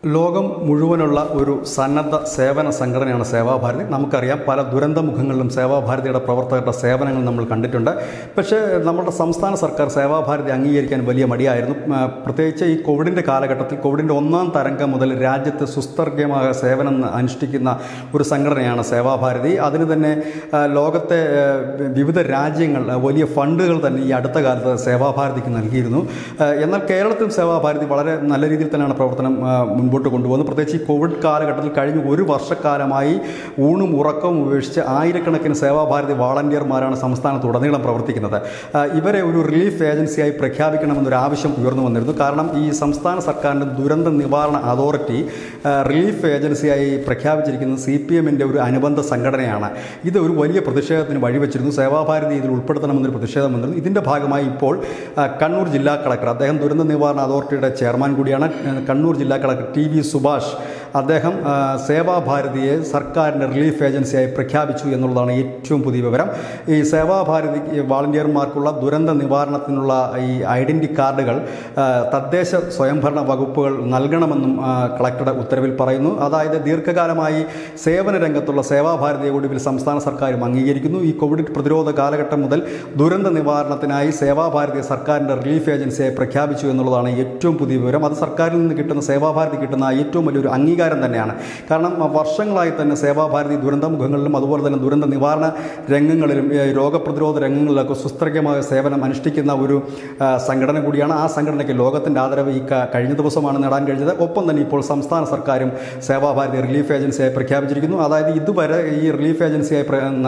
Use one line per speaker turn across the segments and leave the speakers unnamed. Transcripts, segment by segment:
ലോകം മുഴുവനുള്ള ഒരു സന്നദ്ധ സേവന സംഘടനയാണ് സേവാ ഭാരതി. നമുക്കറിയാം, പല ദുരന്തമുഖങ്ങളിലും സേവാ ഭാരതിയുടെ പ്രവർത്തകരുടെ സേവനങ്ങൾ നമ്മൾ കണ്ടിട്ടുണ്ട്. പക്ഷേ നമ്മുടെ സംസ്ഥാന സർക്കാർ സേവാ ഭാരതി അംഗീകരിക്കാൻ വലിയ മടിയായിരുന്നു. പ്രത്യേകിച്ച് ഈ കോവിഡിൻ്റെ കാലഘട്ടത്തിൽ, കോവിഡിൻ്റെ ഒന്നാം തരംഗം മുതൽ രാജ്യത്ത് സുസ്ഥിരമായ സേവനം അനുഷ്ഠിക്കുന്ന ഒരു സംഘടനയാണ് സേവാ ഭാരതി. അതിന് തന്നെ ലോകത്തെ വിവിധ രാജ്യങ്ങൾ വലിയ ഫണ്ടുകൾ തന്നെ ഈ അടുത്ത കാലത്ത് സേവാ ഭാരതിക്ക് നൽകിയിരുന്നു. എന്നാൽ കേരളത്തിലും സേവാ ഭാരതി വളരെ നല്ല രീതിയിൽ തന്നെയാണ് പ്രവർത്തനം മുൻപോട്ട് കൊണ്ടുപോകുന്നത്. പ്രത്യേകിച്ച് ഈ കോവിഡ് കാലഘട്ടത്തിൽ കഴിഞ്ഞ ഒരു വർഷക്കാലമായി ഊണും ഉറക്കവും ഉപേക്ഷിച്ച് ആയിരക്കണക്കിന് സേവാഭാരതി വാളണ്ടിയർമാരാണ് സംസ്ഥാനത്തുടനീളം പ്രവർത്തിക്കുന്നത്. ഇവരെ ഒരു റിലീഫ് ഏജൻസിയായി പ്രഖ്യാപിക്കണമെന്നൊരു ആവശ്യം ഉയർന്നു വന്നിരുന്നു. കാരണം ഈ സംസ്ഥാന സർക്കാരിൻ്റെ ദുരന്ത നിവാരണ അതോറിറ്റി റിലീഫ് ഏജൻസിയായി പ്രഖ്യാപിച്ചിരിക്കുന്നത് CPM-ൻ്റെ ഒരു അനുബന്ധ സംഘടനയാണ്. ഇത് ഒരു വലിയ പ്രതിഷേധത്തിന് വഴിവെച്ചിരുന്നു. സേവാഭാരതി ഇതിൽ ഉൾപ്പെടുത്തണമെന്നൊരു പ്രതിഷേധം വന്നിരുന്നു. ഇതിൻ്റെ ഭാഗമായി ഇപ്പോൾ കണ്ണൂർ ജില്ലാ കളക്ടർ, അദ്ദേഹം ദുരന്ത നിവാരണ അതോറിറ്റിയുടെ ചെയർമാൻ കൂടിയാണ്, കണ്ണൂർ ജില്ലാ കളക്ടർ TV സുഭാഷ്, അദ്ദേഹം സേവാഭാരതിയെ സർക്കാരിൻ്റെ റിലീഫ് ഏജൻസിയായി പ്രഖ്യാപിച്ചു എന്നുള്ളതാണ് ഏറ്റവും പുതിയ വിവരം. ഈ സേവാഭാരതി വാളണ്ടിയർമാർക്കുള്ള ദുരന്ത നിവാരണത്തിനുള്ള ഈ ഐഡൻറ്റി കാർഡുകൾ തദ്ദേശ സ്വയംഭരണ വകുപ്പുകൾ നൽകണമെന്നും കളക്ടറുടെ ഉത്തരവിൽ പറയുന്നു. അതായത് ദീർഘകാലമായി സേവന രംഗത്തുള്ള സേവാഭാരതിയെ ഒടുവിൽ സംസ്ഥാന സർക്കാരും അംഗീകരിക്കുന്നു. ഈ കോവിഡ് പ്രതിരോധ കാലഘട്ടം മുതൽ ദുരന്ത നിവാരണത്തിനായി സേവാഭാരതിയെ സർക്കാരിൻ്റെ റിലീഫ് ഏജൻസിയായി പ്രഖ്യാപിച്ചു എന്നുള്ളതാണ് ഏറ്റവും പുതിയ വിവരം. അത് സർക്കാരിൽ നിന്ന് കിട്ടുന്ന, സേവാഭാരതി കിട്ടുന്ന ഏറ്റവും വലിയൊരു അംഗീകാരം തന്നെയാണ്. കാരണം വർഷങ്ങളായി തന്നെ സേവാഭാരതി ദുരന്തമുഖങ്ങളിലും അതുപോലെ തന്നെ ദുരന്ത നിവാരണ രംഗങ്ങളിലും രോഗപ്രതിരോധ രംഗങ്ങളിലൊക്കെ സുസ്ഥിരമായ സേവനം അനുഷ്ഠിക്കുന്ന ഒരു സംഘടന കൂടിയാണ്. ആ സംഘടനയ്ക്ക് ലോകത്തിൻ്റെ ആദരവ് ഈ കഴിഞ്ഞ ദിവസമാണ് നേടാൻ കഴിഞ്ഞത്. ഒപ്പം തന്നെ ഇപ്പോൾ സംസ്ഥാന സർക്കാരും സേവാഭാരതി റിലീഫ് ഏജൻസിയായി പ്രഖ്യാപിച്ചിരിക്കുന്നു. അതായത് ഇതുവരെ ഈ റിലീഫ് ഏജൻസിയായി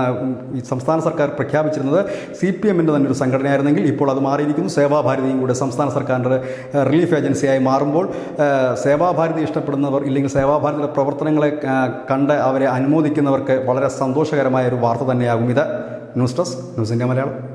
സംസ്ഥാന സർക്കാർ പ്രഖ്യാപിച്ചിരുന്നത് CPM-ൻ്റെ തന്നെ ഒരു സംഘടനയായിരുന്നെങ്കിൽ ഇപ്പോൾ അത് മാറിയിരിക്കുന്നു. സേവാഭാരതിയും കൂടെ സംസ്ഥാന സർക്കാരിൻ്റെ റിലീഫ് ഏജൻസിയായി മാറുമ്പോൾ സേവാഭാരതി ഇഷ്ടപ്പെടുന്നവർ, ഇല്ലെങ്കിൽ സേവാഭാരതിയുടെ പ്രവർത്തനങ്ങളെ കണ്ട് അവരെ അനുമോദിക്കുന്നവർക്ക് വളരെ സന്തോഷകരമായ ഒരു വാർത്ത തന്നെയാകും ഇത്. News desk, news India Malayalam.